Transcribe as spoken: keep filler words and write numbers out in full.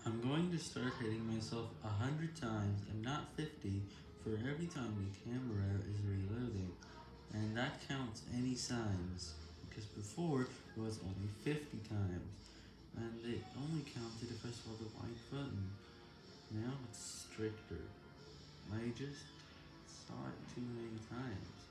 I'm going to start hitting myself a hundred times and not fifty for every time the camera is reloading, and that counts any signs, because before it was only fifty times, and it only counted if I saw the white button. Now it's stricter. I just saw it too many times.